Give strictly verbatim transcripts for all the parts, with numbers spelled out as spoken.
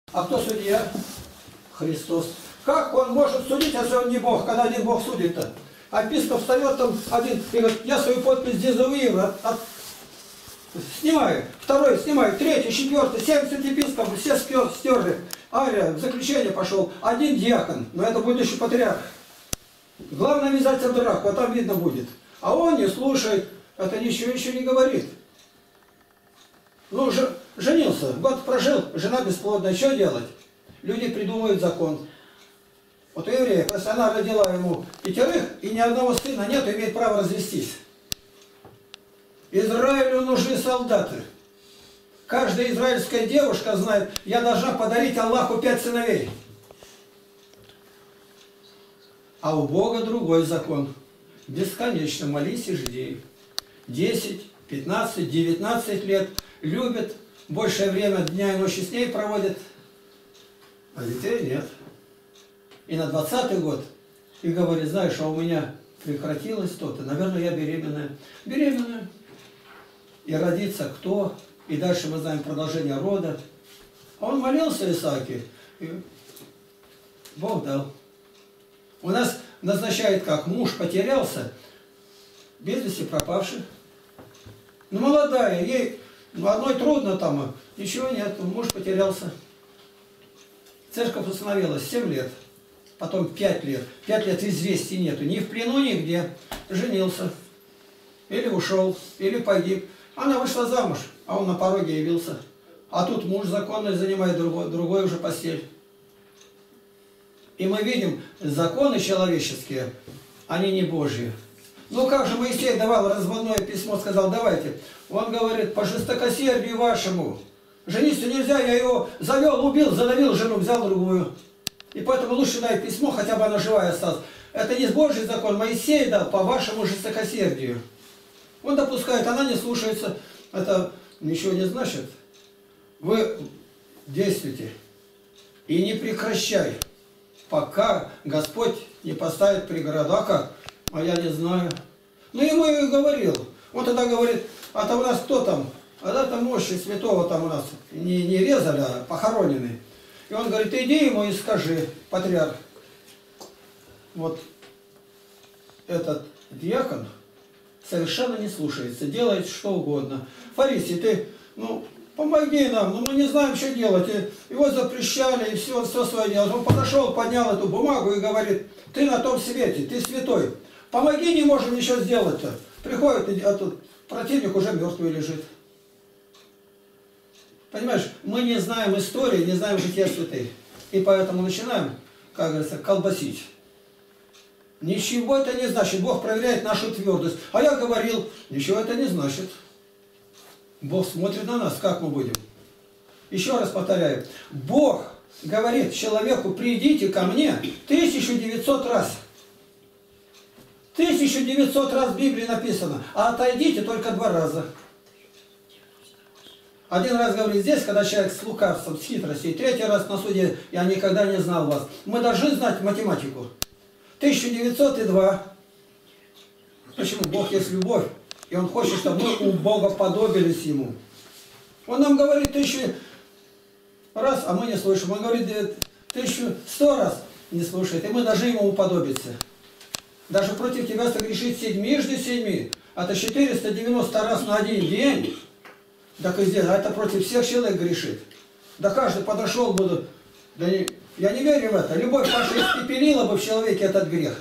А кто судья? Христос. Как он может судить, если он не Бог, когда один Бог судит-то? А епископ встает там один и говорит, я свою подпись дезавуирую, от, от... снимаю, второй снимаю, третий, четвертый, семьдесят епископов, все спер, стерли. Ария, в заключение пошел, один диакон, но это будущий патриарх. Главное ввязаться в драку, а там видно будет. А он не слушает, это ничего еще не говорит. Ну, ж, женился, год прожил, жена бесплодная, что делать? Люди придумывают закон. Вот у евреев, если она родила ему пятерых, и ни одного сына нет, имеет право развестись. Израилю нужны солдаты. Каждая израильская девушка знает, я должна подарить Аллаху пять сыновей. А у Бога другой закон. Бесконечно молись и жди. десять, пятнадцать, девятнадцать лет любят, большее время дня и ночи с ней проводят, а детей нет. И на двадцатый год и говорит, знаешь, а у меня прекратилось то-то, наверное, я беременная. Беременная. И родится кто? И дальше мы знаем продолжение рода. А он молился Исааке, и Бог дал. У нас назначает как? Муж потерялся, без вести пропавший. Ну, молодая, ей ну, одной трудно там, ничего нет, муж потерялся. Церковь установилась семь лет, потом пять лет. пять лет известий нету, ни в плену, нигде. Женился, или ушел, или погиб. Она вышла замуж, а он на пороге явился. А тут муж законный занимает другой, другой уже постель. И мы видим, законы человеческие, они не Божьи. Ну как же Моисей давал разводное письмо, сказал, давайте. Он говорит, по жестокосердию вашему. Жениться нельзя, я его завел, убил, задавил жену, взял другую. И поэтому лучше дай письмо, хотя бы она живая осталась. Это не Божий закон, Моисей дал по вашему жестокосердию. Он допускает, она не слушается. Это ничего не значит. Вы действуйте и не прекращай, пока Господь не поставит преграду. А как? А я не знаю. Ну, ему и говорил. Он тогда говорит, а то у нас кто там? А да, там мощи святого там у нас не, не резали, а похоронены. И он говорит, иди ему и скажи, патриарх, вот этот диакон совершенно не слушается, делает что угодно. Фарисий, ты, ну, помоги нам, ну мы не знаем, что делать. И его запрещали, и все, все свое делать. Он подошел, поднял эту бумагу и говорит, ты на том свете, ты святой. Помоги, не можем ничего сделать-то. Приходит, а тут противник уже мертвый лежит. Понимаешь, мы не знаем истории, не знаем жития святых. И поэтому начинаем, как говорится, колбасить. Ничего это не значит. Бог проверяет нашу твердость. А я говорил, ничего это не значит. Бог смотрит на нас, как мы будем. Еще раз повторяю. Бог говорит человеку, придите ко мне тысячу девятьсот раз. тысячу девятьсот раз в Библии написано. А отойдите только два раза. Один раз говорит здесь, когда человек с лукавством, с хитростью. И третий раз на суде, я никогда не знал вас. Мы должны знать математику. тысяча девятьсот и два. Почему? Бог есть любовь. И Он хочет, чтобы мы у Бога подобились Ему. Он нам говорит тысячу раз, а мы не слышим. Он говорит тысячу сто раз, не слушает. И мы должны Ему уподобиться. Даже против тебя согрешит седьмижды семи. Это четыреста девяносто раз на один день. Так и здесь, а это против всех человек грешит. Да каждый подошел бы, да не, я не верю в это. Любовь ваша испепелила бы в человеке этот грех.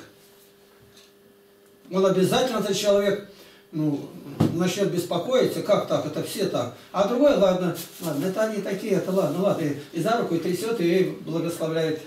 Он обязательно, этот человек, ну, начнет беспокоиться, как так, это все так. А другой, ладно, ладно, это они такие, это ладно, ладно. И, и за руку и трясет, и благословляет.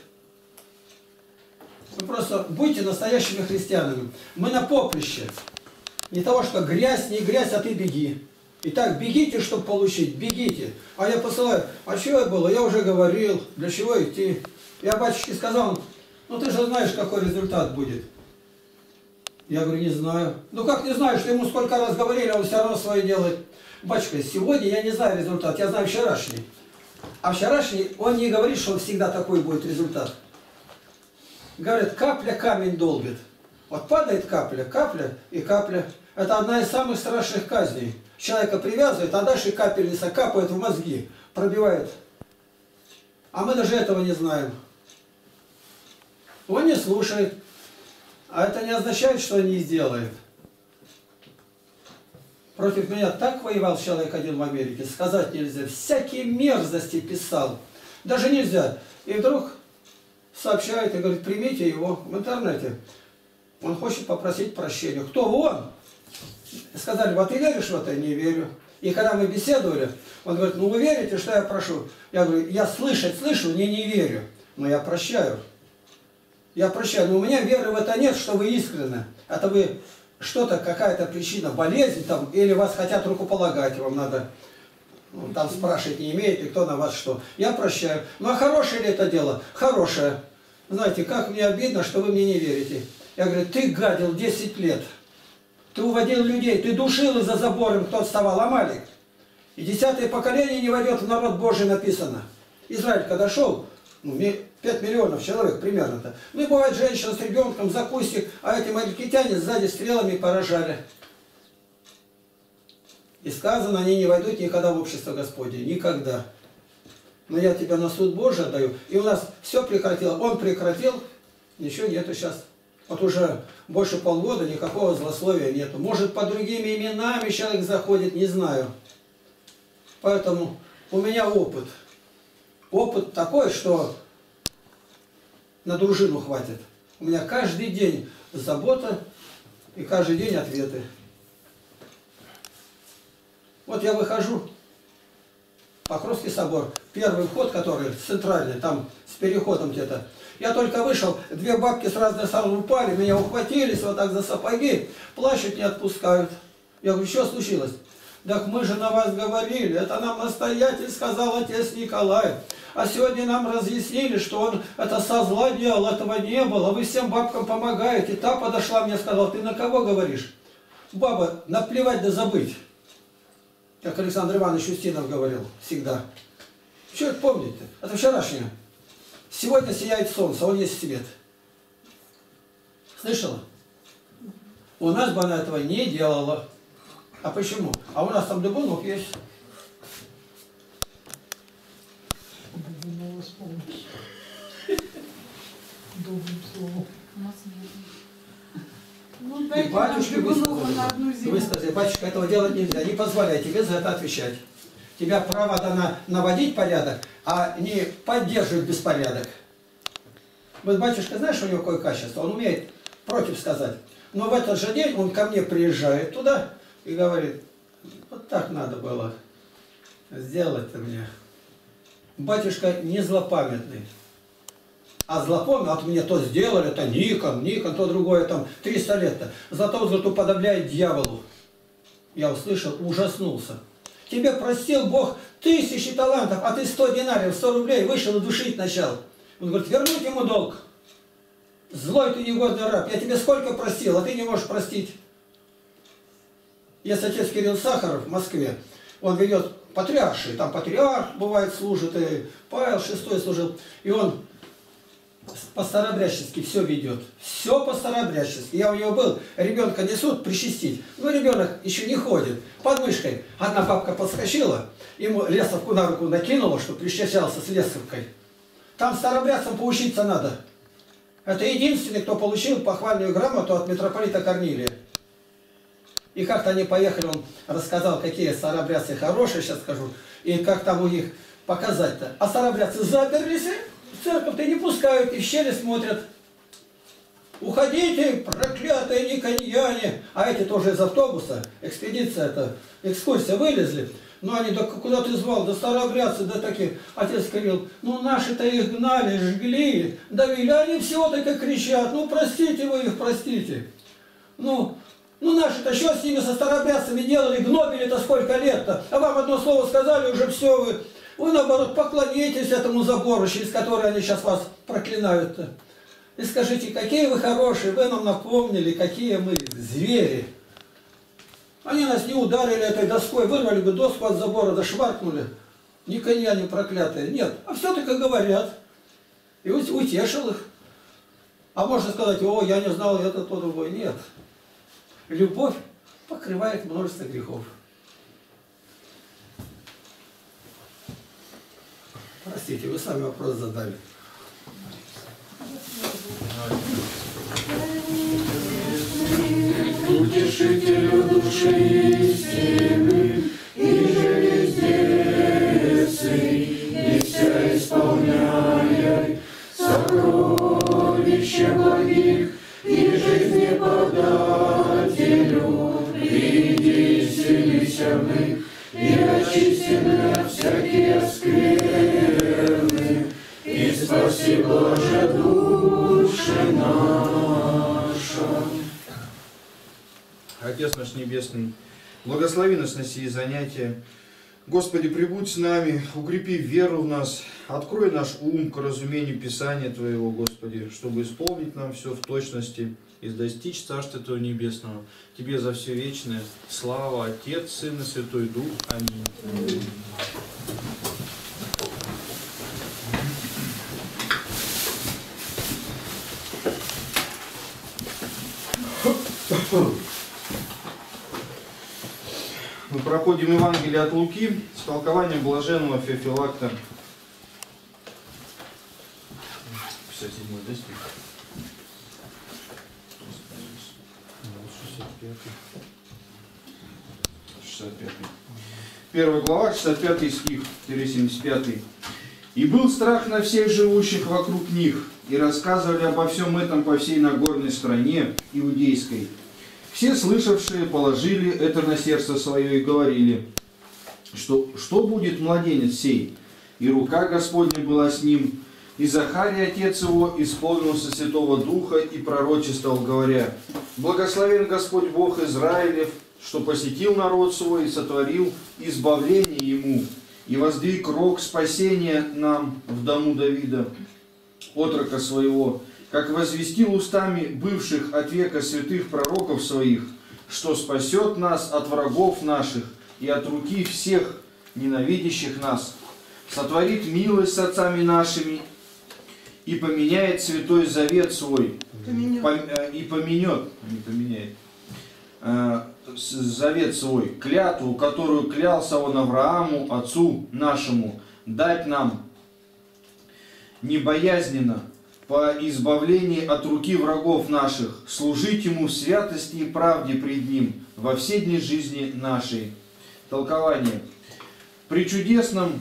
Вы просто будьте настоящими христианами. Мы на поприще. Не того, что грязь, не грязь, а ты беги. Итак, бегите, чтобы получить, бегите. А я посылаю, а что я было? Я уже говорил, для чего идти? Я батюшке сказал, ну ты же знаешь, какой результат будет. Я говорю, не знаю. Ну как не знаешь, что ему сколько раз говорили, он все равно свое делает. Батюшка, сегодня я не знаю результат, я знаю вчерашний. А вчерашний, он не говорит, что всегда такой будет результат. Говорит, капля камень долбит. Вот падает капля, капля и капля. Это одна из самых страшных казней. Человека привязывает, а дальше капельница капает в мозги, пробивает А мы даже этого не знаем. Он не слушает. А это не означает, что он не сделает. Против меня так воевал человек один в Америке, сказать нельзя. Всякие мерзости писал. Даже нельзя. И вдруг сообщает и говорит, примите его в интернете. Он хочет попросить прощения. Кто он? Сказали, вот ты веришь в это? Не верю. И когда мы беседовали, он говорит, ну вы верите, что я прошу? Я говорю, я слышать слышу, не не верю. Но я прощаю. Я прощаю. Но у меня веры в это нет, что вы искренны. Это вы что-то, какая-то причина, болезнь там, или вас хотят рукополагать, вам надо, ну, там спрашивать, не имеет ли кто на вас что. Я прощаю. Ну а хорошее ли это дело? Хорошее. Знаете, как мне обидно, что вы мне не верите. Я говорю, ты гадил десять лет. Ты уводил людей, ты душил из-за забором, кто отставал, Амалик. И десятое поколение не войдет в народ Божий, написано. Израиль, когда шел, ну, пять миллионов человек примерно-то. Ну и бывает женщина с ребенком за кустик, а эти малькитяне сзади стрелами поражали. И сказано, они не войдут никогда в общество Господне. Никогда. Но я тебя на суд Божий отдаю. И у нас все прекратило. Он прекратил, ничего нету сейчас. Вот уже больше полгода никакого злословия нету. Может, по другими именами человек заходит, не знаю. Поэтому у меня опыт. Опыт такой, что на дружину хватит. У меня каждый день забота и каждый день ответы. Вот я выхожу, Покровский собор, первый вход, который центральный, там с переходом где-то. Я только вышел, две бабки с разных сторон упали, меня ухватились вот так за сапоги, плачут, не отпускают. Я говорю, что случилось? Так мы же на вас говорили, это нам настоятель сказал отец Николай. А сегодня нам разъяснили, что он это со зла делал, этого не было. Вы всем бабкам помогаете. Та подошла мне и сказала, ты на кого говоришь? Баба, наплевать да забыть. Как Александр Иванович Устинов говорил всегда. Что это помните? Это вчерашнее. Сегодня сияет солнце, он есть свет. Слышала? У нас бы она этого не делала. А почему? А у нас там Дубунов есть. Добрым словом. Ну, И батюшке высказали, высказали, батюшка, этого делать нельзя, не позволяй тебе за это отвечать. Тебя право дано наводить порядок, а не поддерживать беспорядок. Вот батюшка, знаешь, у него какое качество? Он умеет против сказать. Но в этот же день он ко мне приезжает туда и говорит, вот так надо было сделать-то мне. Батюшка не злопамятный. А злопомнил, от меня то сделали, это Никон, Никон, то другое, там триста лет-то. Зато вот уподобляет дьяволу. Я услышал, ужаснулся. Тебе простил Бог тысячи талантов, а ты сто динариев, сто рублей вышел и душить начал. Он говорит, вернуть ему долг. Злой ты негодный раб, я тебе сколько простил, а ты не можешь простить. Есть отец Кирилл Сахаров в Москве, он ведет патриарши, там патриарх бывает служит, и Павел шестой служил, и он по-старобрядчески все ведет. Все по-старобрядчески. Я у него был, ребенка несут причастить. Ну, ребенок еще не ходит. Под мышкой. Одна бабка подскочила, ему лесовку на руку накинула, чтобы причащался с лесовкой. Там старобрядцам поучиться надо. Это единственный, кто получил похвальную грамоту от митрополита Корнилия. И как-то они поехали, он рассказал, какие старобрядцы хорошие, сейчас скажу, и как там у них показать-то. А старобрядцы заперлись, в церковь-то не пускают, и в щели смотрят. Уходите, проклятые никоньяне! А эти тоже из автобуса, экспедиция это, экскурсия вылезли. Ну они, да куда ты звал, да старообрядцы, да такие. Отец Кирилл, ну наши-то их гнали, жгли, давили, они всего только кричат, ну простите вы их, простите. Ну, ну наши-то что с ними, со старообрядцами делали, гнобили-то сколько лет-то, а вам одно слово сказали, уже все вы, вы наоборот поклонитесь этому забору, через который они сейчас вас проклинают-то. И скажите, какие вы хорошие, вы нам напомнили, какие мы звери. Они нас не ударили этой доской, вырвали бы доску от забора, да шваркнули. Никоньяне проклятые. Нет, а все-таки говорят. И утешил их. А можно сказать, о, я не знал, это то другое. Нет. Любовь покрывает множество грехов. Простите, вы сами вопрос задали. Утешителю души истины, и же везде сы, и вся исполняй сокровища благих, и жизни подателю, приди, селися мы, и очисти меня всякие скверны, и спаси, Боже, души наша. Отец наш Небесный, благослови нас на сие занятия. Господи, прибудь с нами, укрепи веру в нас, открой наш ум к разумению Писания Твоего, Господи, чтобы исполнить нам все в точности и достичь Царства Твоего Небесного. Тебе за все вечное слава, Отец, Сын и Святой Дух. Аминь. Мы проходим Евангелие от Луки с толкованием блаженного Феофилакта. пятьдесят седьмой, да, стих? шестьдесят пятый. Первая глава, шестьдесят пятый стих, семьдесят пятый. «И был страх на всех живущих вокруг них, и рассказывали обо всем этом по всей Нагорной стране иудейской. Все слышавшие положили это на сердце свое и говорили, что, что будет младенец сей? И рука Господня была с ним, и Захарий, отец его, исполнился Святого Духа и пророчествовал, говоря, благословен Господь Бог Израилев, что посетил народ свой и сотворил избавление ему, и воздвиг рог спасения нам в дому Давида, отрока своего, как возвестил устами бывших от века святых пророков своих, что спасет нас от врагов наших и от руки всех ненавидящих нас, сотворит милость с отцами нашими и поменяет святой завет свой, Поменет. и поменет, не поменяет, завет свой, клятву, которую клялся он Аврааму, отцу нашему, дать нам небоязненно, по избавлении от руки врагов наших, служить Ему в святости и правде пред Ним во все дни жизни нашей». Толкование. При чудесном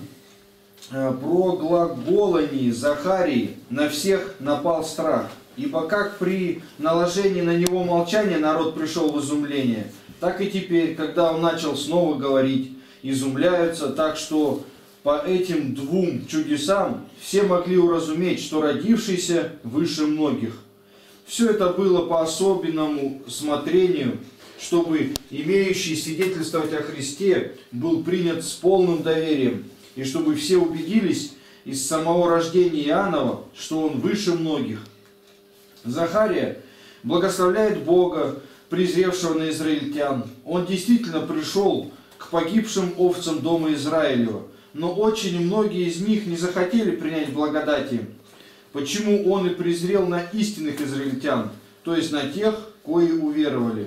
проглаголании Захарии на всех напал страх, ибо как при наложении на него молчания народ пришел в изумление, так и теперь, когда он начал снова говорить, изумляются, так что по этим двум чудесам все могли уразуметь, что родившийся выше многих. Все это было по особенному смотрению, чтобы имеющий свидетельствовать о Христе был принят с полным доверием, и чтобы все убедились из самого рождения Иоаннова, что он выше многих. Захария благословляет Бога, презревшего на израильтян. Он действительно пришел к погибшим овцам дома Израилева, но очень многие из них не захотели принять благодати. Почему он и презрел на истинных израильтян, то есть на тех, кои уверовали.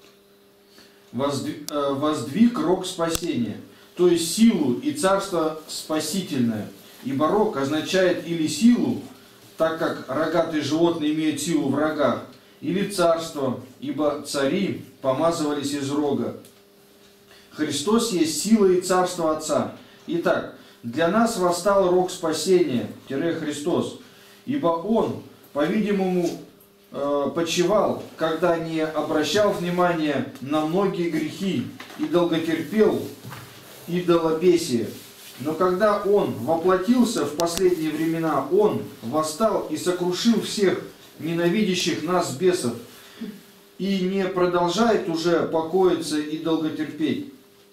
Воздвиг, воздвиг рог спасения, то есть силу и царство спасительное. Ибо рог означает или силу, так как рогатые животные имеют силу в рогах, или царство, ибо цари помазывались из рога. Христос есть сила и царство Отца. Итак, для нас восстал рог спасения, тире Христос, ибо Он, по-видимому, почивал, когда не обращал внимания на многие грехи и долготерпел идолобесие. Но когда Он воплотился в последние времена, Он восстал и сокрушил всех ненавидящих нас бесов и не продолжает уже покоиться и долготерпеть.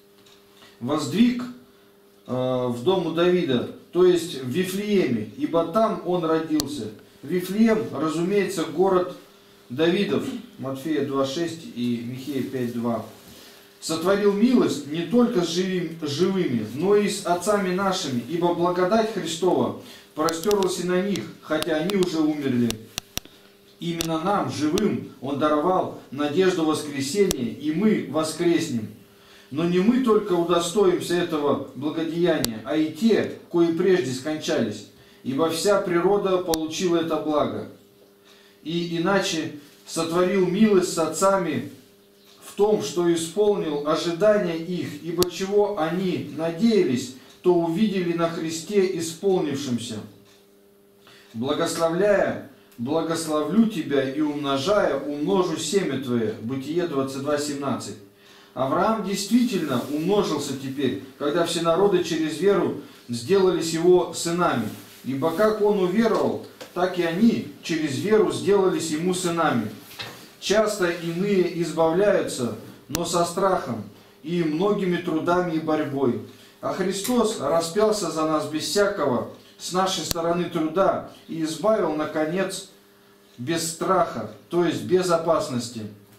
Воздвиг в дому Давида, то есть в Вифлееме, ибо там он родился. Вифлеем, разумеется, город Давидов, Матфея два шесть и Михея пять два. Сотворил милость не только с живыми, но и с отцами нашими, ибо благодать Христова простерлась и на них, хотя они уже умерли. Именно нам, живым, Он даровал надежду воскресения, и мы воскреснем. Но не мы только удостоимся этого благодеяния, а и те, кои прежде скончались, ибо вся природа получила это благо. И иначе сотворил милость с отцами в том, что исполнил ожидания их, ибо чего они надеялись, то увидели на Христе исполнившемся. Благословляя, благословлю тебя и умножая, умножу семя твое. Бытие двадцать два семнадцать. Авраам действительно умножился теперь, когда все народы через веру сделались его сынами. Ибо как он уверовал, так и они через веру сделались ему сынами. Часто иные избавляются, но со страхом и многими трудами и борьбой. А Христос распялся за нас без всякого с нашей стороны труда и избавил, наконец, без страха, то есть без опасности.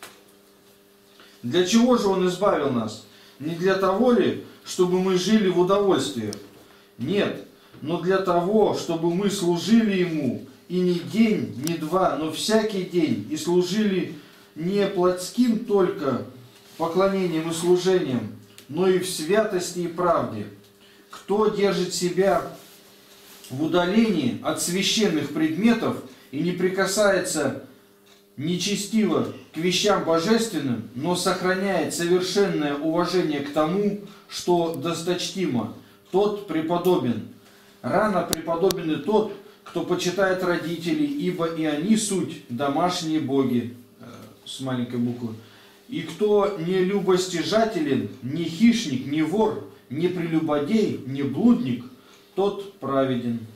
Для чего же Он избавил нас? Не для того ли, чтобы мы жили в удовольствиях? Нет, но для того, чтобы мы служили Ему, и не день, не два, но всякий день, и служили не плотским только поклонением и служением, но и в святости и правде. Кто держит себя в удалении от священных предметов и не прикасается нечестиво к вещам божественным, но сохраняет совершенное уважение к тому, что досточтимо, тот преподобен. Рано преподобен и тот, кто почитает родителей, ибо и они суть домашние боги, с маленькой буквы. И кто не любостяжателен, не хищник, не вор, не прелюбодей, не блудник, тот праведен.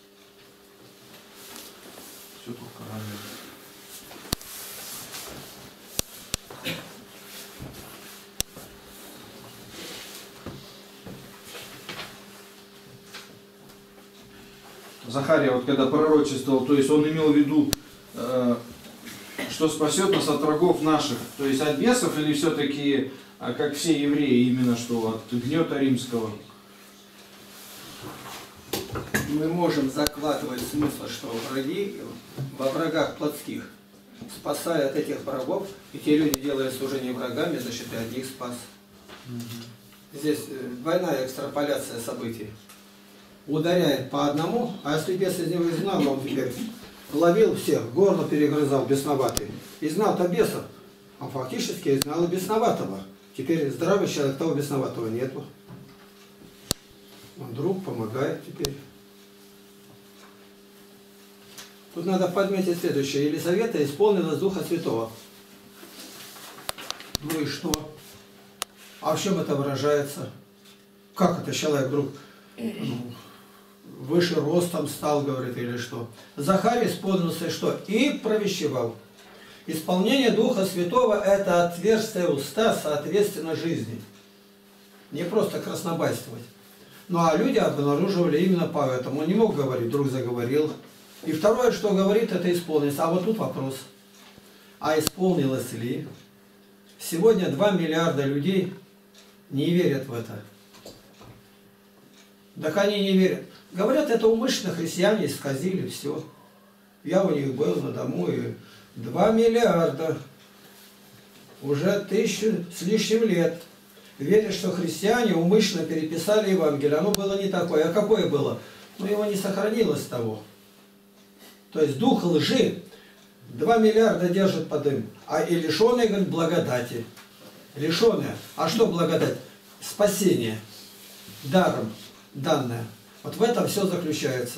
Все только правильно. Захария, вот когда пророчествовал, то есть он имел в виду, э, что спасет нас от врагов наших, то есть от бесов, или все-таки, как все евреи, именно что от гнета римского? Мы можем закладывать смысл, что враги во врагах плотских, спасая от этих врагов, и те люди, делая служение врагами, значит, и от них спас. Угу. Здесь двойная экстраполяция событий. Ударяет по одному, а если бес из него изгнал, он теперь ловил всех, горло перегрызал, бесноватый. Изгнал-то бесов, а фактически изгнал и бесноватого. Теперь здравый человек, того бесноватого нету. Он друг, помогает теперь. Тут надо подметить следующее. Елизавета исполнилась Духа Святого. Ну и что? А в чем это выражается? Как это человек вдруг ну, выше ростом стал, говорит, или что? Захарий исполнился что? И провещевал. Исполнение Духа Святого – это отверстие уста, соответственно, жизни. Не просто краснобайствовать. Ну а люди обнаруживали именно поэтому. Он не мог говорить, вдруг заговорил. И второе, что говорит, это исполнилось. А вот тут вопрос. А исполнилось ли? Сегодня два миллиарда людей не верят в это. Так они не верят. Говорят, это умышленно христиане исказили все. Я у них был на дому, и два миллиарда, уже тысячу с лишним лет, верят, что христиане умышленно переписали Евангелие. Оно было не такое. А какое было? Ну, его не сохранилось того. То есть дух лжи два миллиарда держит под им. А и лишенные, говорят, благодати. Лишенные. А что благодать? Спасение. Даром данное. Вот в этом все заключается.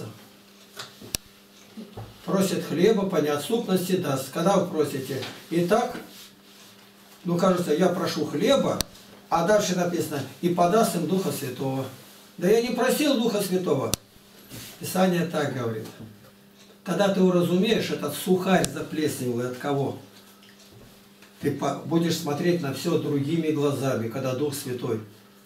Просит хлеба, по неотступности даст. Когда вы просите? Итак, ну кажется, я прошу хлеба, а дальше написано, и подаст им Духа Святого. Да я не просил Духа Святого. Писание так говорит. Когда ты уразумеешь, этот сухарь заплесневелый от кого? Ты будешь смотреть на все другими глазами, когда Дух Святой.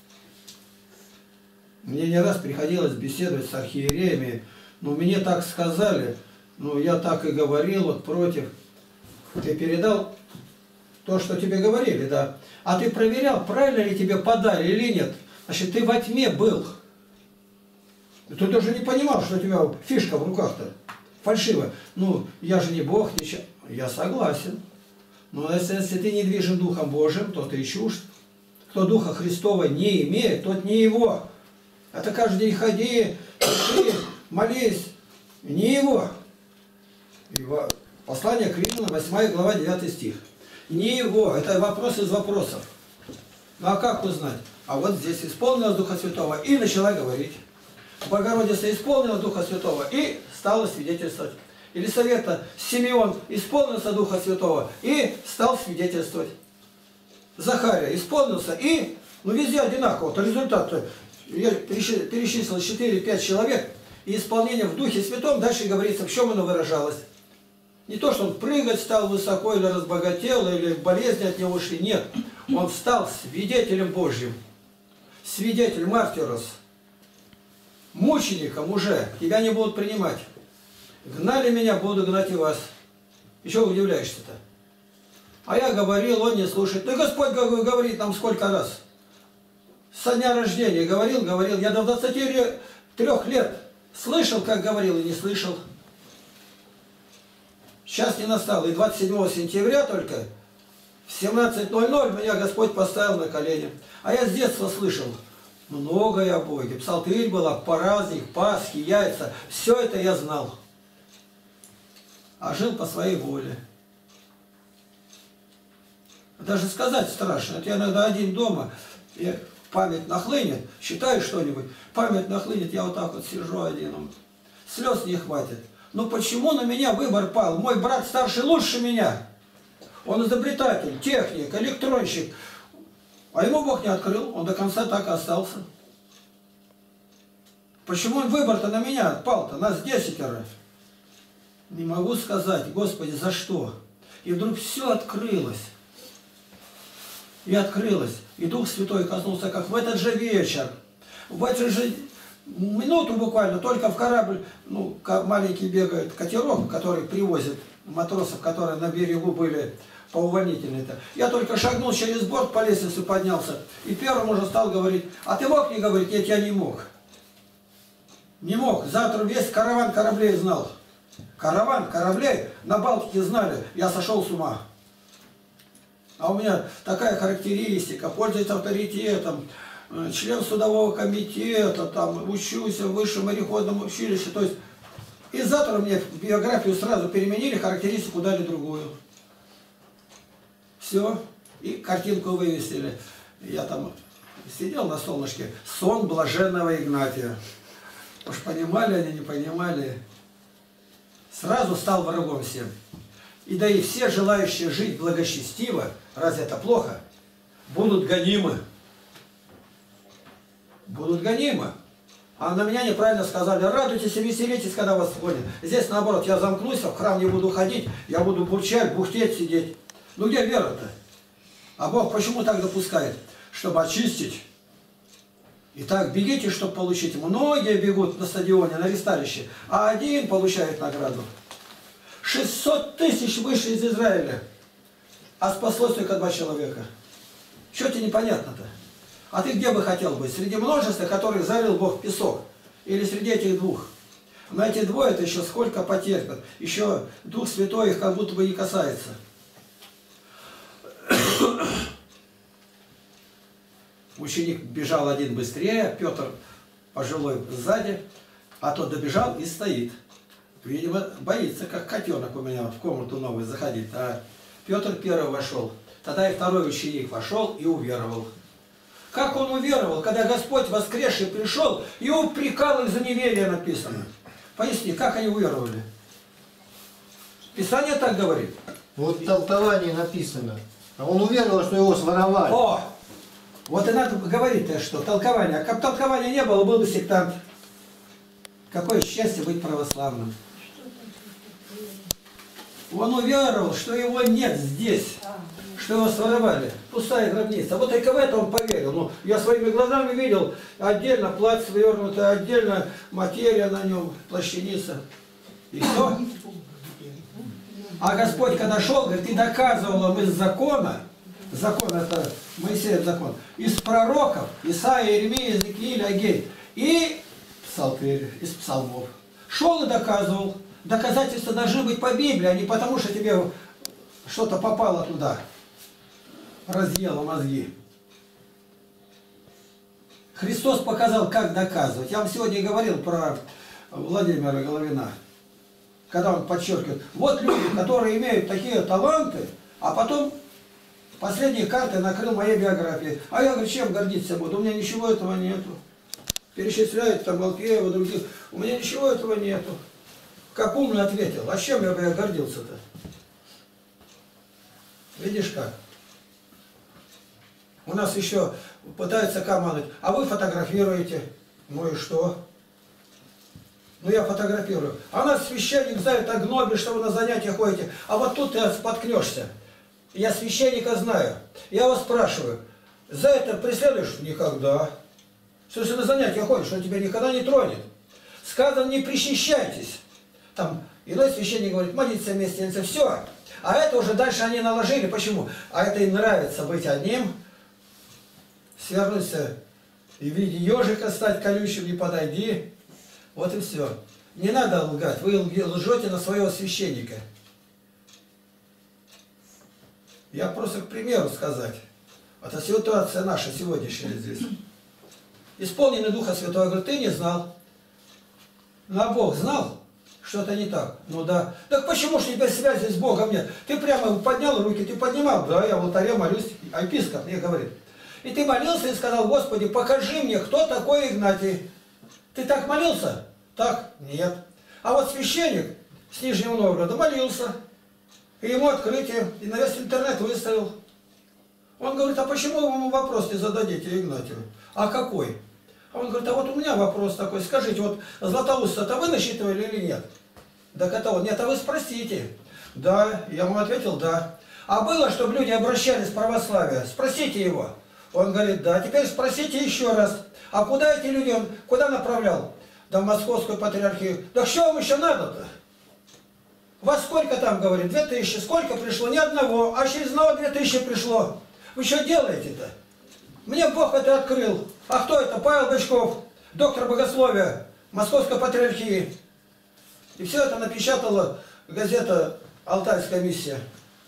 Мне не раз приходилось беседовать с архиереями, но мне так сказали, ну я так и говорил, вот против. Ты передал то, что тебе говорили, да. А ты проверял, правильно ли тебе подали или нет. Значит, ты во тьме был. Ты даже не понимал, что у тебя фишка в руках-то. Фальшиво. Ну, я же не Бог, ничего. Я согласен. Но если, если ты не движен Духом Божьим, то ты чушь. Кто Духа Христова не имеет, тот не его. Это каждый день ходи, ходи, молись. Не его. его. Послание к Римлянам, восьмая глава, девятый стих. Не его. Это вопрос из вопросов. Ну а как узнать? А вот здесь исполнилась Духа Святого и начала говорить. Богородица исполнилась Духа Святого и стала свидетельствовать. Елисавета, Симеон исполнился Духа Святого и стал свидетельствовать. Захария исполнился и, ну везде одинаково, то результат, я перечислил четыре-пять человек, и исполнение в Духе Святом, дальше говорится, в чем оно выражалось. Не то, что он прыгать стал высоко, или разбогател, или болезни от него ушли, нет. Он стал свидетелем Божьим, свидетелем мартирос, мучеником уже, тебя не будут принимать. Гнали меня, буду гнать и вас. И чего удивляешься-то? А я говорил, он не слушает. Да Господь говорит нам сколько раз. Со дня рождения говорил, говорил. Я до двадцати трёх лет слышал, как говорил, и не слышал. Сейчас не настало. И двадцать седьмого сентября только в семнадцать ноль ноль меня Господь поставил на колени. А я с детства слышал многое о Боге. Псалтырь была, праздник, Пасхи, яйца. Все это я знал. А жил по своей воле. Даже сказать страшно. Это я иногда один дома, и память нахлынет, читаю что-нибудь, память нахлынет, я вот так вот сижу один, слез не хватит. Но почему на меня выбор пал? Мой брат старший лучше меня. Он изобретатель, техник, электронщик. А ему Бог не открыл, он до конца так и остался. Почему выбор-то на меня пал-то? Нас десятеро. Не могу сказать, Господи, за что? И вдруг все открылось. И открылось. И Дух Святой коснулся, как в этот же вечер. В эту же минуту буквально, только в корабль, ну, маленький бегает катерок, который привозит матросов, которые на берегу были по увольнительной-то. Я только шагнул через борт, по лестнице поднялся, и первым уже стал говорить, а ты мог не говорить? Нет, я не мог. Не мог. Завтра весь караван кораблей знал. Караван кораблей на Балтике знали. Я сошел с ума. А у меня такая характеристика, пользуюсь авторитетом, член судового комитета, там, учусь в высшем мореходном училище. То есть, и завтра мне биографию сразу переменили, характеристику дали другую. Все. И картинку вывесили. Я там сидел на солнышке. Сон блаженного Игнатия. Уж понимали они, не понимали. Сразу стал врагом всем. И да и все желающие жить благочестиво, разве это плохо, будут гонимы. Будут гонимы. А на меня неправильно сказали, радуйтесь и веселитесь, когда вас сходят. Здесь наоборот, я замкнусь, в храм не буду ходить, я буду бурчать, бухтеть, сидеть. Ну где вера-то? А Бог почему так допускает? Чтобы очистить. Итак, бегите, чтобы получить. Многие бегут на стадионе, на ресталище, а один получает награду. шестьсот тысяч вышли из Израиля, а спаслось только два человека. Что тебе непонятно-то? А ты где бы хотел быть? Среди множества, которых залил Бог в песок? Или среди этих двух? Но эти двое, это еще сколько потерпят. Еще Дух Святой их как будто бы не касается. Ученик бежал один быстрее, Петр пожилой сзади, а тот добежал и стоит. Видимо, боится, как котенок у меня в комнату новую заходить. А Петр первый вошел. Тогда и второй ученик вошел и уверовал. Как он уверовал, когда Господь воскресший пришел и упрекал их за неверие, написано? Поясни, как они уверовали? Писание так говорит. Вот в толковании написано. А он уверовал, что его своровали. О! Вот и надо говорить-то, что толкование. А как толкования не было, был бы сектант. Какое счастье быть православным. Он уверовал, что его нет здесь, что его своровали. Пустая гробница. Вот только в это он поверил. Ну, я своими глазами видел, отдельно платье свернутое, отдельно материя на нем, плащаница. И все. А Господь, когда шел, говорит, и доказывал им из закона, закон это Моисеев закон, из пророков, Исаия, Иеремия, Иезекииль, Агей, и псалтырь, из псалмов. Шел и доказывал. Доказательства должны быть по Библии, а не потому, что тебе что-то попало туда, разъело мозги. Христос показал, как доказывать. Я вам сегодня говорил про Владимира Головина, когда он подчеркивает, вот люди, которые имеют такие таланты, а потом последние карты накрыл моей биографией. А я говорю, чем гордиться буду? У меня ничего этого нету. Перечисляют там Алкеева, других. У меня ничего этого нету. Как умно ответил. А чем я бы я гордился-то? Видишь как? У нас еще пытаются командовать. А вы фотографируете. Ну и что? Ну я фотографирую. А нас священник за это гнобит, что вы на занятия ходите. А вот тут ты споткнешься. Я священника знаю. Я вас спрашиваю. За это преследуешь? Никогда. Что если на занятия ходишь, он тебя никогда не тронет. Сказано, не причащайтесь. Там иной священник говорит, молиться вместе, все. А это уже дальше они наложили. Почему? А это им нравится быть одним. Свернуться и в виде ежика стать колючим, не подойди. Вот и все. Не надо лгать. Вы лжете на своего священника. Я просто к примеру сказать. Это ситуация наша сегодняшняя здесь. Исполненный Духа Святого, говорит, ты не знал. Ну а Бог знал, что это не так. Ну да. Так почему же теперь связи с Богом нет? Ты прямо поднял руки, ты поднимал. Да, я в алтаре молюсь. А епископ мне говорит. И ты молился и сказал, Господи, покажи мне, кто такой Игнатий. Ты так молился? Так? Нет. А вот священник с Нижнего Новгорода молился. И ему открытие, и на весь интернет выставил. Он говорит, а почему вы ему вопрос не зададите Игнатию? А какой? А он говорит, а вот у меня вопрос такой. Скажите, вот Златоуста-то вы насчитывали или нет? Так это вот, нет, а вы спросите. Да, я ему ответил, да. А было, чтобы люди обращались в православие? Спросите его. Он говорит, да. Теперь спросите еще раз. А куда эти люди, он куда направлял? Да в Московскую патриархию. Да что вам еще надо-то? Вас сколько там, говорит? Две тысячи. Сколько пришло? Ни одного. А через одного две тысячи пришло. Вы что делаете-то? Мне Бог это открыл. А кто это? Павел Бычков, доктор богословия Московской патриархии. И все это напечатала газета «Алтайская миссия».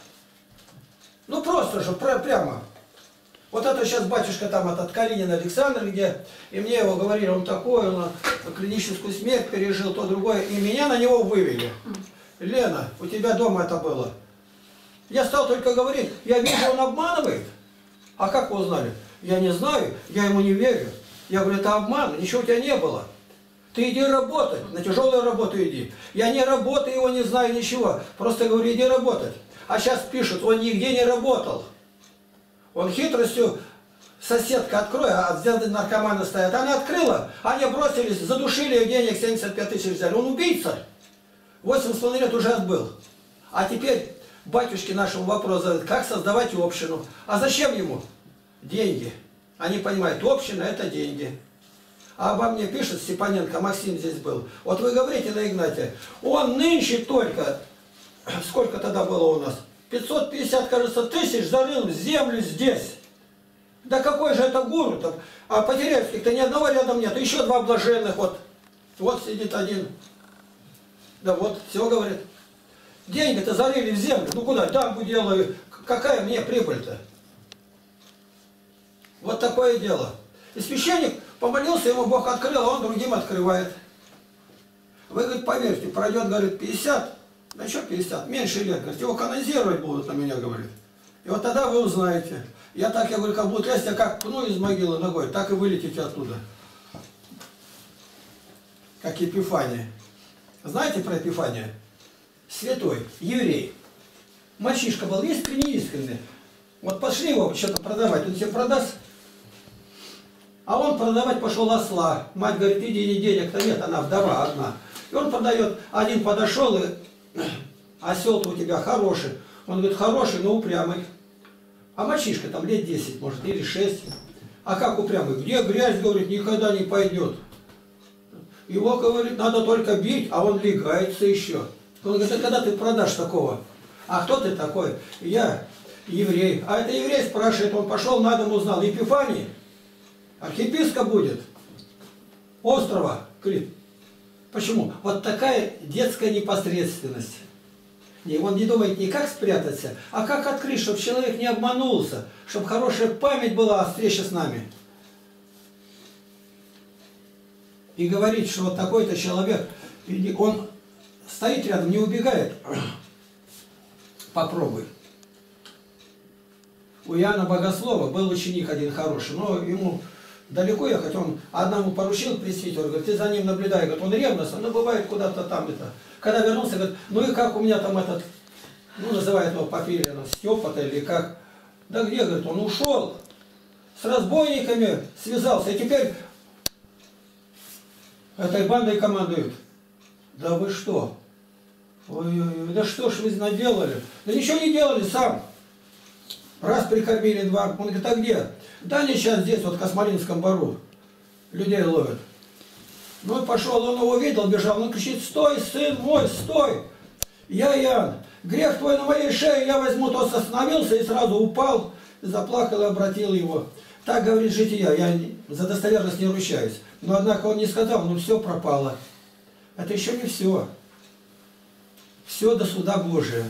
Ну просто же, прямо. Вот это сейчас батюшка там, этот Калинин Александр, где, и мне его говорили, он такой, он клиническую смерть пережил, то другое, и меня на него вывели. Лена, у тебя дома это было. Я стал только говорить, я вижу, он обманывает. А как вы узнали? Я не знаю, я ему не верю. Я говорю, это обман, ничего у тебя не было. Ты иди работать, на тяжелую работу иди. Я не работаю, его не знаю, ничего. Просто говорю, иди работать. А сейчас пишут, он нигде не работал. Он хитростью, соседка, открой, а здесь наркоманы стоят. Она открыла, они бросились, задушили ее, денег семьдесят пять тысяч взяли. Он убийца. восемь с половиной лет уже отбыл. А теперь батюшке нашему вопрос задают, как создавать общину. А зачем ему? Деньги. Они понимают, община это деньги. А обо мне пишет Степаненко, Максим здесь был. Вот вы говорите на Игнатия, он нынче только, сколько тогда было у нас? пятьсот пятьдесят, кажется, тысяч зарыл в землю здесь. Да какой же это гуру там? А Потеряевских-то ни одного рядом нет. Еще два блаженных, вот. Вот сидит один. Да вот, все говорит. Деньги-то зарыли в землю. Ну куда? Дамбу делаю. Какая мне прибыль-то? Вот такое дело. И священник помолился, ему Бог открыл, а он другим открывает. Вы, говорит, поверьте, пройдет, говорит, пятьдесят, да что пятьдесят, меньше лет, говорит, его канонизировать будут на меня, говорит. И вот тогда вы узнаете. Я так, я говорю, как будут лезть, я как пну из могилы ногой, так и вылетите оттуда. Как Епифания. Знаете про Епифания? Святой, еврей. Мальчишка был искренне, искренне. Вот пошли его что-то продавать, он тебе продаст. А он продавать пошел осла. Мать говорит, иди, иди, денег-то нет, она вдова одна. И он продает, один подошел, и осел-то у тебя хороший. Он говорит, хороший, но упрямый. А мальчишка там лет десять, может, или шесть. А как упрямый? Где грязь, говорит, никогда не пойдет. Его, говорит, надо только бить, а он легается еще. Он говорит, а когда ты продашь такого? А кто ты такой? Я еврей. А это еврей спрашивает, он пошел на дом, узнал. Епифаний, архиепископ будет. Острова Крит. Почему? Вот такая детская непосредственность. И он не думает не как спрятаться, а как открыть, чтобы человек не обманулся, чтобы хорошая память была о встрече с нами. и говорить, что вот такой-то человек, он стоит рядом, не убегает, попробуй. У Иоанна Богослова был ученик один хороший, но ему далеко ехать, он одному поручил пресвитеру, говорит, ты за ним наблюдай, говорит, он ревностный, но бывает куда-то там это. Когда вернулся, говорит, ну и как у меня там этот, ну называют его Попелина, Степа-то или как, да где, говорит, он ушел, с разбойниками связался, и теперь этой бандой командует. Да вы что? Ой-ой-ой, да что ж вы наделали? Да ничего не делали сам. Раз прикормили, два. Он говорит, а где? Да они сейчас здесь, вот в Космолинском бару. Людей ловят. Ну и пошел, он его увидел, бежал. Он кричит, стой, сын мой, стой. Я, Иоанн, грех твой на моей шее, я возьму. Тот остановился и сразу упал, заплакал и обратил его. Так говорит жития, я за достоверность не ручаюсь. Но однако он не сказал, ну все пропало. Это еще не все. Все до суда Божия.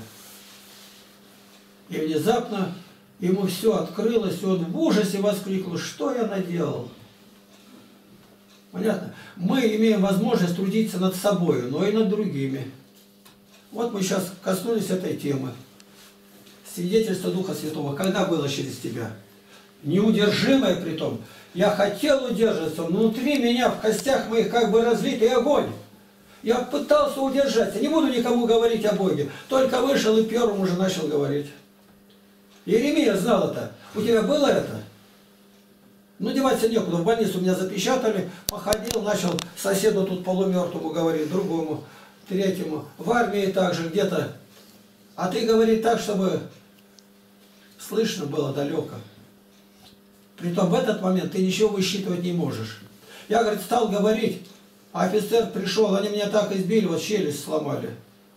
И внезапно ему все открылось, и он в ужасе воскликнул, что я наделал. Понятно? Мы имеем возможность трудиться над собой, но и над другими. Вот мы сейчас коснулись этой темы. Свидетельство Духа Святого. Когда было через тебя? Неудержимое при том. Я хотел удерживаться, внутри меня, в костях моих, как бы разлитый огонь. Я пытался удержаться. Не буду никому говорить о Боге. Только вышел и первым уже начал говорить. Иеремия знал это. У тебя было это? Ну, деваться некуда. В больницу меня запечатали, походил, начал соседу тут полумертвому говорить, другому, третьему. В армии также где-то. А ты говори так, чтобы слышно было далеко. Притом в этот момент ты ничего высчитывать не можешь. Я, говорит, стал говорить, а офицер пришел, они меня так избили, вот челюсть сломали.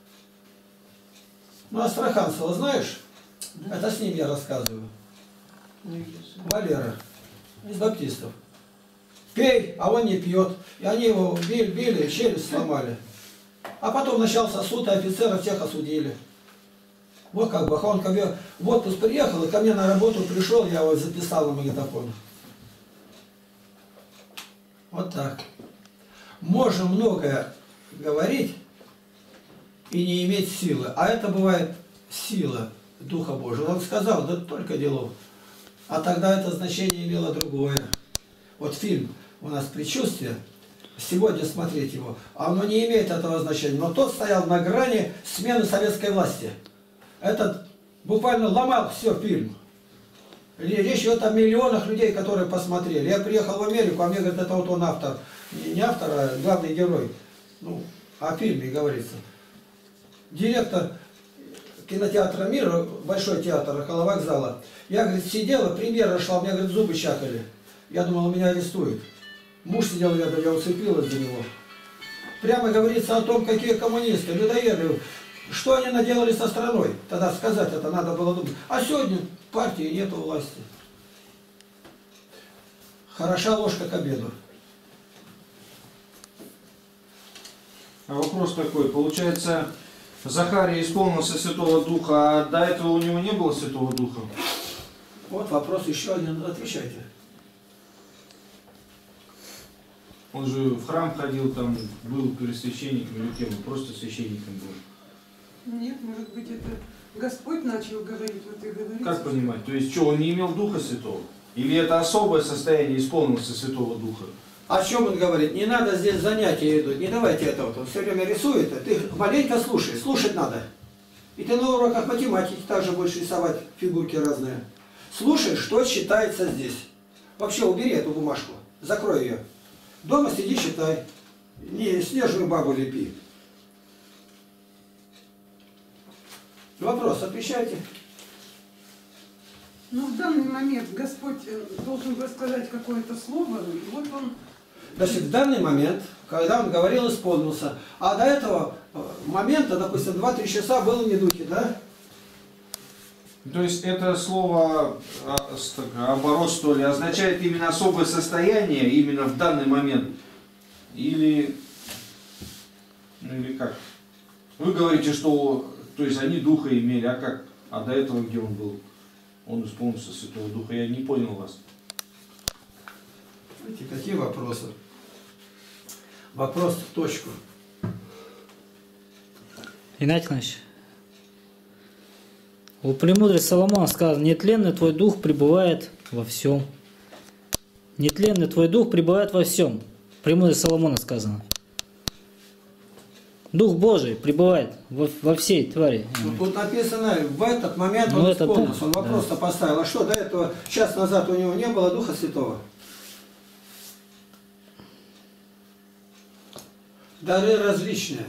Ну, Астраханцева знаешь? Да. Это с ним я рассказываю. Валера, из баптистов. Пей, а он не пьет. И они его били, били, челюсть сломали. А потом начался суд, и офицеров всех осудили. Вот как бы, он ко мне в отпуск приехал, и ко мне на работу пришел, я его записал на магнитофон. Вот так. Можно многое говорить и не иметь силы. А это бывает сила Духа Божьего. Он сказал, да только делов. А тогда это значение имело другое. Вот фильм у нас «Предчувствие», сегодня смотреть его, а оно не имеет этого значения. Но тот стоял на грани смены советской власти. Этот буквально ломал все фильм. Речь идет о миллионах людей, которые посмотрели. Я приехал в Америку, а мне говорят, это вот он автор. Не автор, а главный герой. Ну, о фильме говорится. Директор кинотеатра «Мир», большой театр, около вокзала. Я, говорит, сидела, премьера шла, у меня, говорит, зубы чакали. Я думал, меня арестуют. Муж сидел рядом, я уцепилась за него. Прямо говорится о том, какие коммунисты, людоеды, что они наделали со страной. Тогда сказать это надо было думать. А сегодня партии нет власти. Хороша ложка к обеду. А вопрос такой, получается, Захарий исполнился Святого Духа, а до этого у него не было Святого Духа? Вот вопрос еще один, отвечайте. Он же в храм ходил, там был первосвященником или кем, просто священником был. Нет, может быть, это Господь начал говорить, вот и говорит. Как понимать? То есть что, он не имел Духа Святого? Или это особое состояние исполнился Святого Духа? О чем он говорит? Не надо здесь занятия идут, не давайте это вот. Он все время рисует, а ты маленько слушай, слушать надо. И ты на уроках математики также будешь рисовать фигурки разные. Слушай, что читается здесь. Вообще убери эту бумажку, закрой ее. Дома сиди, читай. Не снежную бабу лепи. Вопрос, отвечайте. Ну, в данный момент Господь должен был сказать какое-то слово, и вот он... Значит, в данный момент, когда он говорил, исполнился. А до этого момента, допустим, два-три часа было не духи, да? То есть это слово, оборот, что ли, означает именно особое состояние, именно в данный момент? Или, ну или как? Вы говорите, что, то есть они духа имели, а как? А до этого где он был? Он исполнился Святого Духа, я не понял вас. Видите, какие вопросы. Вопрос в точку. Игнатий Иванович, у премудрости Соломона сказано: нетленный твой дух пребывает во всем. Нетленный твой дух пребывает во всем. В премудрости Соломона сказано. Дух Божий пребывает во, во всей твари. Ну, тут написано, в этот момент Ну, он это исполнился. да, Он вопрос-то да. поставил. А что, до этого, час назад у него не было Духа Святого? Дары различные.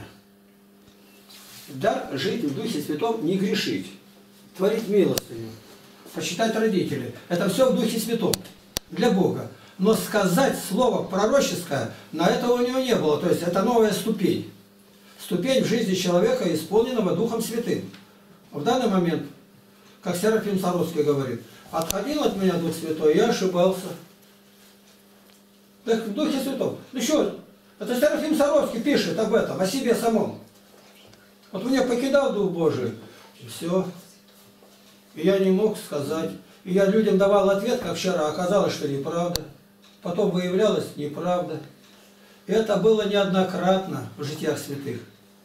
Дар жить в Духе Святом, не грешить. Творить милостыню. Почитать родителей. Это все в Духе Святом. Для Бога. Но сказать слово пророческое, на это у него не было. То есть это новая ступень. Ступень в жизни человека, исполненного Духом Святым. В данный момент, как Серафим Саровский говорит, отходил от меня Дух Святой, я ошибался. Так в Духе Святом. Ну что, это Серафим Саровский пишет об этом, о себе самом. Вот меня покидал Дух Божий, и все. И я не мог сказать. И я людям давал ответ, как вчера, оказалось, что неправда. Потом выявлялось неправда. И это было неоднократно в житиях святых.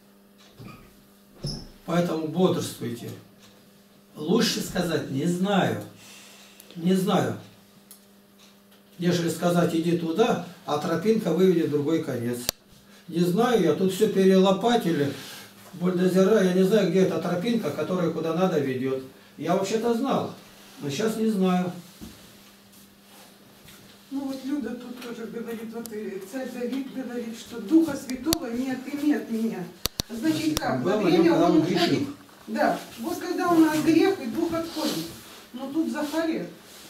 Поэтому бодрствуйте. Лучше сказать «не знаю», «не знаю», нежели сказать «иди туда», а тропинка выведет в другой конец. Не знаю я, тут все перелопатили, бульдозера, я не знаю, где эта тропинка, которая куда надо ведет. Я вообще-то знал, но сейчас не знаю. Ну вот Люда тут тоже говорит, вот и царь Давид говорит, что Духа Святого не отыми от меня. Значит как, во Было время когда он он уходит. грешил. Да, вот когда у нас грех, и Дух отходит. Но тут Захария.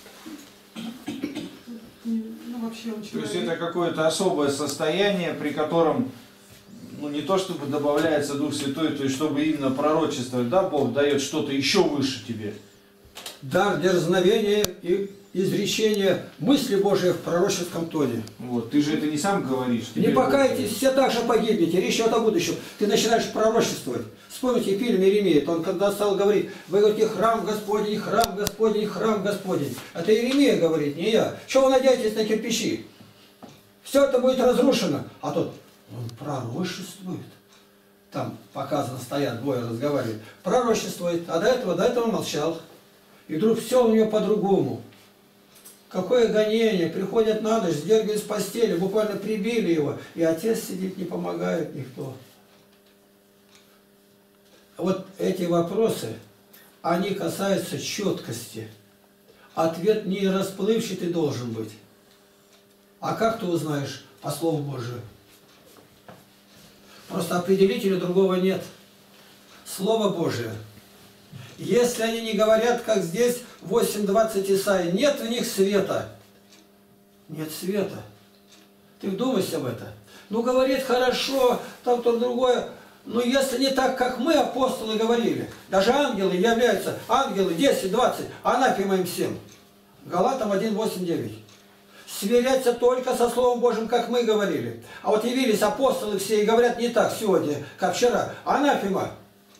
Ну вообще он То есть человек. это какое-то особое состояние, при котором, ну не то чтобы добавляется Дух Святой, то есть чтобы именно пророчествовать, да, Бог дает что-то еще выше тебе. Дар дерзновения и изречения мысли Божией в пророческом тоне. Вот, ты же это не сам говоришь. Не тебе покайтесь, все так же погибнете. Речь идет о будущем. Ты начинаешь пророчествовать. Вспомните фильм Иеремия. Он когда стал говорить, вы говорите, храм Господень, храм Господень, храм Господень. Это Иеремия говорит, не я. Чего вы надеетесь на кирпичи? Все это будет разрушено. А тут он пророчествует. Там показано, стоят двое, разговаривают. Пророчествует. А до этого, до этого молчал. И вдруг все у него по-другому. Какое гонение, приходят на ночь, сдергивают с постели, буквально прибили его, и отец сидит, не помогает никто. Вот эти вопросы, они касаются четкости. Ответ не расплывчатый должен быть. А как ты узнаешь по Слову Божию? Просто определителя другого нет. Слово Божие. Если они не говорят, как здесь, восемь двадцать Исаии, нет в них света. Нет света. Ты вдумайся в это. Ну, говорит хорошо, там то другое. Но если не так, как мы, апостолы, говорили, даже ангелы являются, ангелы десять двадцать, анафема им всем. Галатам один восемь девять. Сверяться только со Словом Божьим, как мы говорили. А вот явились апостолы все и говорят не так сегодня, как вчера. Анафема.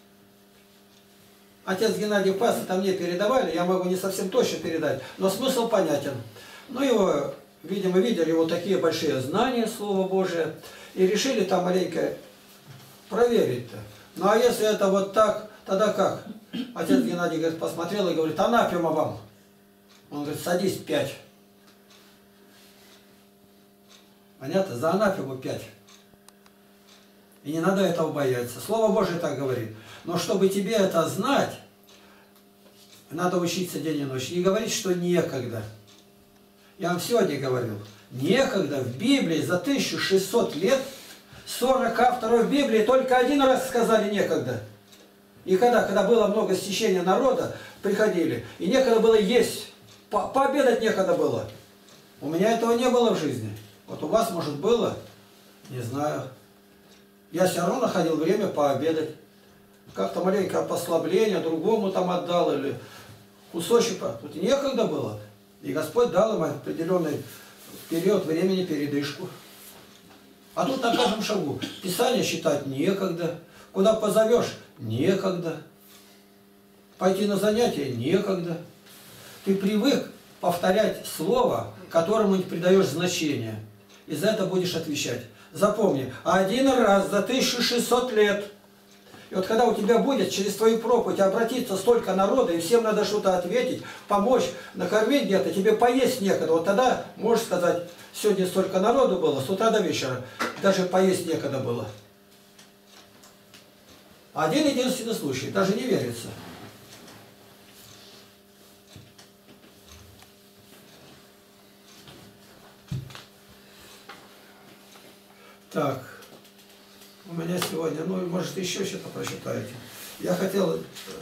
Отец Геннадий Пас, это мне передавали, я могу не совсем точно передать, но смысл понятен. Ну, его, видимо, видели вот такие большие знания Слова Божия, и решили там маленько проверить-то. Ну, а если это вот так, тогда как? Отец Геннадий, говорит, посмотрел и говорит, анафема вам. Он говорит, садись пять. Понятно? За анафему пять. И не надо этого бояться. Слово Божие так говорит. Но чтобы тебе это знать, надо учиться день и ночь. Не говорить, что некогда. Я вам сегодня говорил. Некогда в Библии за тысячу шестьсот лет сорок авторов Библии только один раз сказали некогда. И когда, когда было много стечения народа, приходили, и некогда было есть. По пообедать некогда было. У меня этого не было в жизни. Вот у вас, может, было? Не знаю. Я все равно находил время пообедать. Как-то маленькое послабление, другому там отдал, или кусочек. Тут некогда было. И Господь дал им определенный период времени передышку. А тут на каждом шагу. Писание читать некогда. Куда позовешь? Некогда. Пойти на занятия? Некогда. Ты привык повторять слово, которому не придаешь значения. И за это будешь отвечать. Запомни, один раз за тысячу шестьсот лет. И вот когда у тебя будет через твою проповедь обратиться столько народа, и всем надо что-то ответить, помочь, накормить где-то, тебе поесть некогда, вот тогда можешь сказать, сегодня столько народу было, с утра до вечера, даже поесть некогда было. Один единственный случай, даже не верится. Так, у меня сегодня, ну, может, еще что-то прочитаете. Я хотел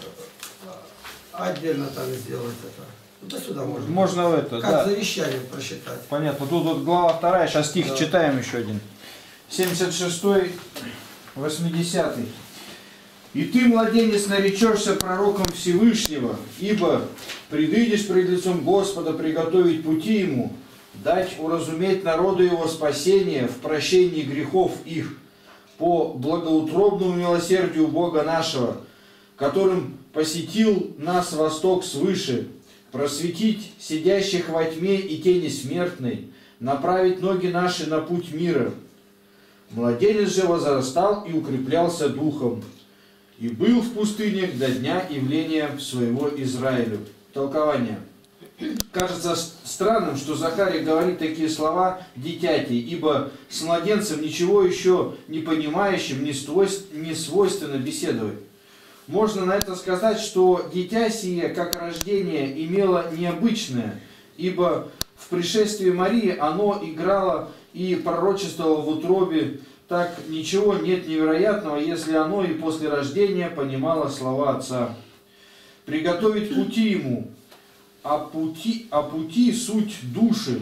отдельно там сделать это. Ну, до сюда можно. Можно в это, Как да. завещание прочитать. Понятно. Тут вот глава вторая, сейчас стих Да. читаем еще один. семьдесят шестой, восьмидесятый. «И ты, младенец, наречешься пророком Всевышнего, ибо предыдешь пред лицом Господа приготовить пути Ему, дать уразуметь народу Его спасение в прощении грехов их, по благоутробному милосердию Бога нашего, которым посетил нас восток свыше, просветить сидящих во тьме и тени смертной, направить ноги наши на путь мира. Младенец же возрастал и укреплялся духом, и был в пустыне до дня явления своего Израилю». Толкование. Кажется странным, что Захарий говорит такие слова дитяти, ибо с младенцем ничего еще не понимающим не свойственно беседовать. Можно на это сказать, что дитя сие, как рождение, имело необычное, ибо в пришествии Марии оно играло и пророчествовало в утробе, так ничего нет невероятного, если оно и после рождения понимало слова Отца. «Приготовить пути ему, а пути, а пути суть души,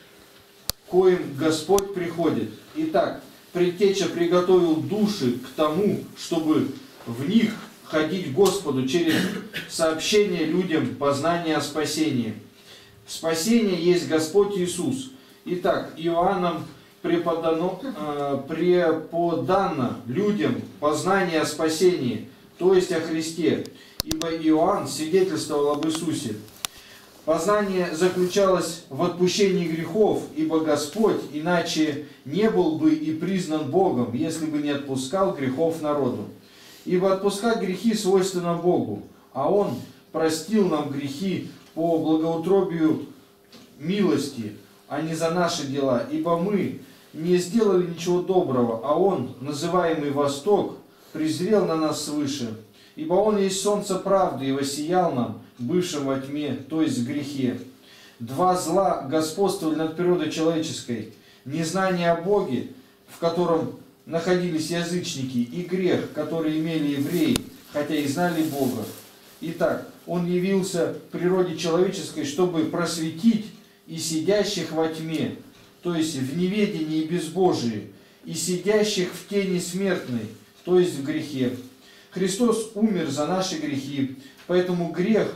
коим Господь приходит. Итак, предтеча приготовил души к тому, чтобы в них ходить Господу через сообщение людям познания о спасении. Спасение есть Господь Иисус. Итак, Иоанном преподано, э, преподано людям познание о спасении, то есть о Христе, ибо Иоанн свидетельствовал об Иисусе. Познание заключалось в отпущении грехов, ибо Господь иначе не был бы и признан Богом, если бы не отпускал грехов народу. Ибо отпускать грехи свойственно Богу, а Он простил нам грехи по благоутробию милости, а не за наши дела, ибо мы не сделали ничего доброго, а Он, называемый Восток, презрел на нас свыше. Ибо Он есть солнце правды и воссиял нам, бывшим во тьме, то есть в грехе. Два зла господствовали над природой человеческой: незнание о Боге, в котором находились язычники, и грех, который имели евреи, хотя и знали Бога. Итак, Он явился природе человеческой, чтобы просветить и сидящих во тьме, то есть в неведении и безбожии, и сидящих в тени смертной, то есть в грехе. Христос умер за наши грехи, поэтому грех,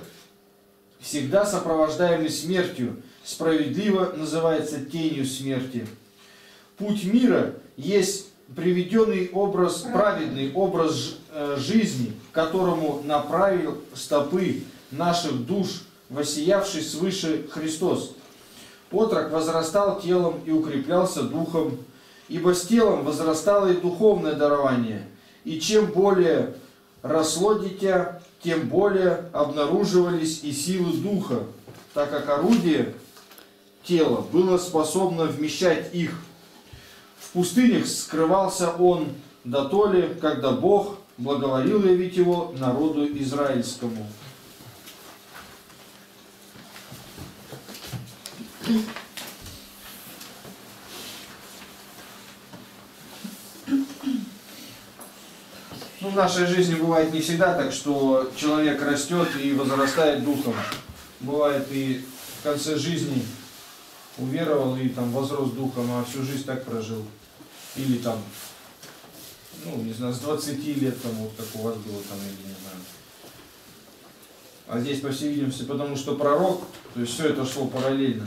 всегда сопровождаемый смертью, справедливо называется тенью смерти. Путь мира есть приведенный образ, праведный образ жизни, к которому направил стопы наших душ, воссиявший свыше Христос. Отрок возрастал телом и укреплялся духом, ибо с телом возрастало и духовное дарование, и чем более росло дитя, тем более обнаруживались и силы духа, так как орудие тела было способно вмещать их. В пустынях скрывался он дотоле, когда Бог благоволил явить его народу израильскому. Ну, в нашей жизни бывает не всегда так, что человек растет и возрастает духом. Бывает и в конце жизни уверовал и там возрос духом, а всю жизнь так прожил. Или там, ну, не знаю, с двадцати лет, там, вот как у вас было, там, или не знаю. А здесь, по всей видимости, потому что пророк, то есть все это шло параллельно.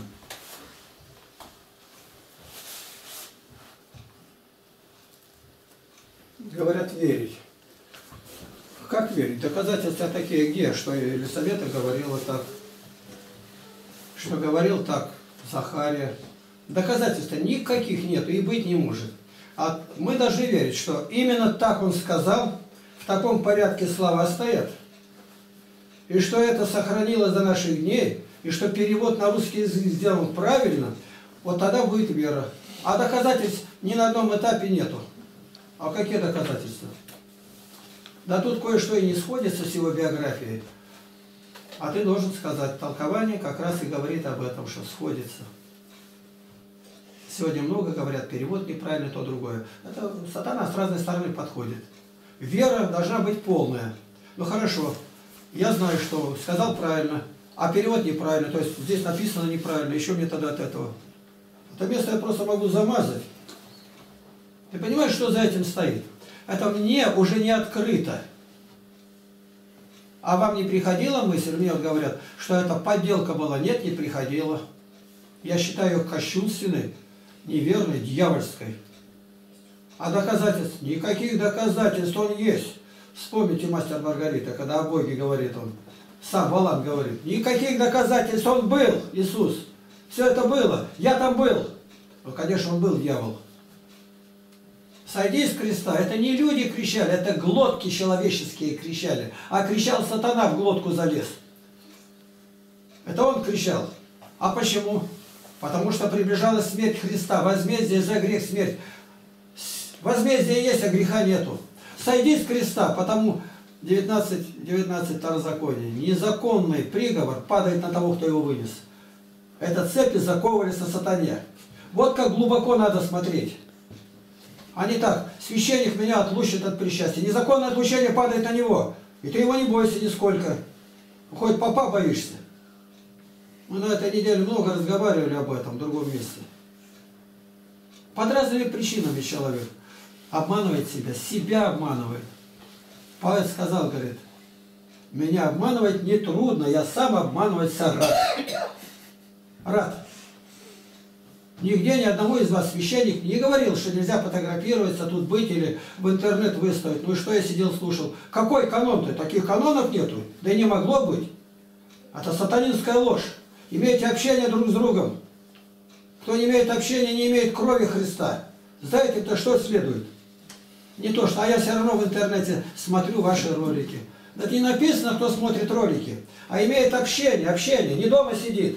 Говорят, верить. Как верить? Доказательства такие где? Что Елисавета говорила так, что говорил так Захария. Доказательств никаких нету и быть не может. А мы должны верить, что именно так он сказал, в таком порядке слова стоят. И что это сохранилось до наших дней, и что перевод на русский язык сделан правильно, вот тогда будет вера. А доказательств ни на одном этапе нету. А какие доказательства? Да тут кое-что и не сходится с его биографией. А ты должен сказать, толкование как раз и говорит об этом, что сходится. Сегодня много говорят, перевод неправильный, то другое. Это сатана с разной стороны подходит. Вера должна быть полная. Ну хорошо, я знаю, что сказал правильно, а перевод неправильно, то есть здесь написано неправильно, еще мне тогда от этого. Это место я просто могу замазать. Ты понимаешь, что за этим стоит? Это мне уже не открыто. А вам не приходила мысль, мне вот говорят, что это подделка была? Нет, не приходила. Я считаю ее кощунственной, неверной, дьявольской. А доказательств? Никаких доказательств он есть. Вспомните «Мастер Маргарита», когда о Боге говорит он. Сам Валан говорит. Никаких доказательств, он был, Иисус. Все это было. Я там был. Ну, конечно, он был дьявол. Сойди с креста. Это не люди кричали, это глотки человеческие кричали. А кричал сатана, в глотку залез. Это он кричал. А почему? Потому что приближалась смерть Христа. Возмездие за грех смерть. Возмездие есть, а греха нету. Сойди с креста, потому девятнадцать, девятнадцать второзаконий. Незаконный приговор падает на того, кто его вынес. Это цепи заковывались на сатане. Вот как глубоко надо смотреть. А не так, священник меня отлучит от причастия. Незаконное отлучение падает на него. И ты его не бойся нисколько. Хоть попа боишься. Мы на этой неделе много разговаривали об этом в другом месте. Под разными причинами человек обманывает себя, себя обманывает. Павел сказал, говорит, меня обманывать нетрудно, я сам обманываться рад. Рад. Нигде ни одному из вас священник не говорил, что нельзя фотографироваться, тут быть или в интернет выставить. Ну и что я сидел, слушал? Какой канон-то? Таких канонов нету. Да и не могло быть. Это сатанинская ложь. Имейте общение друг с другом. Кто не имеет общения, не имеет крови Христа. Знаете, это что следует? Не то, что, а я все равно в интернете смотрю ваши ролики. Это не написано, кто смотрит ролики, а имеет общение, общение, не дома сидит.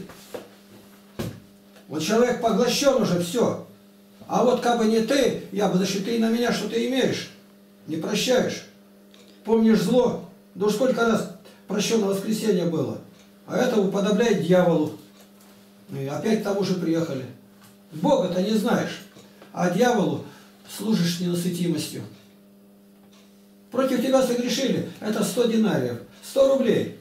Вот человек поглощен уже, все. А вот как бы не ты, я бы, значит, ты на меня что-то имеешь, не прощаешь. Помнишь зло? Да уж сколько раз прощенное воскресенье было. А это уподобляет дьяволу. И опять к тому же приехали. Бога-то не знаешь, а дьяволу служишь ненасытимостью. Против тебя согрешили, это сто динариев, сто рублей.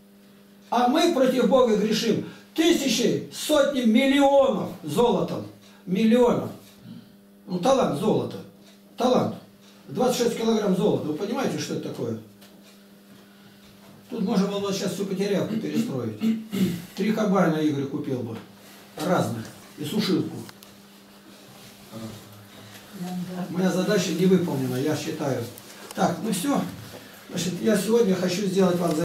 А мы против Бога грешим тысячи, сотни, миллионов золотом. Миллионов. Ну, талант золота. Талант. двадцать шесть килограмм золота. Вы понимаете, что это такое? Тут можно было сейчас всю потерявку перестроить. Три комбайна Игорь купил бы. Разных. И сушилку. Моя задача не выполнена, я считаю. Так, ну все. Значит, я сегодня хочу сделать вам